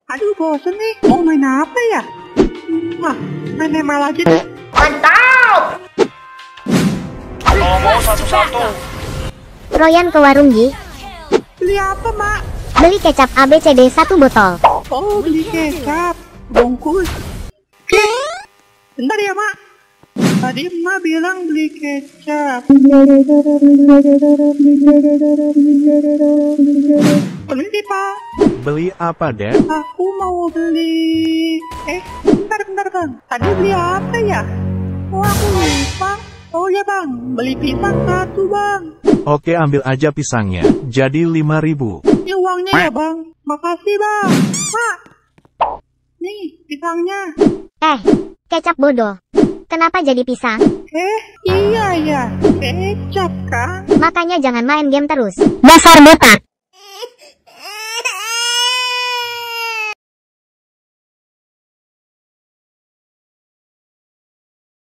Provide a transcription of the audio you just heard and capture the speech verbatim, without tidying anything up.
Aduh bosen nih, mau main apa ya? Wah, main M L aja deh. Mantap! Ngomong satu-satu. Royan ke warung Gi. Beli apa, Mak? Beli kecap A B C D satu botol. Oh, beli kecap. Bungkus. Eh, bentar ya, Mak. Tadi Emak bilang beli kecap. Permisi, Pak. Beli apa, Dek? Aku mau beli... Eh, bentar, bentar, Bang. Tadi beli apa ya? Oh, aku lupa. Oh ya, Bang. Beli pisang satu, Bang. Oke, ambil aja pisangnya. Jadi lima ribu. Ini uangnya ya, Bang. Makasih, Bang. Pak. Nih, pisangnya. Eh, kecap bodoh. Kenapa jadi pisang? Eh, iya ya. Kecap, Kang. Makanya jangan main game terus. Dasar botak.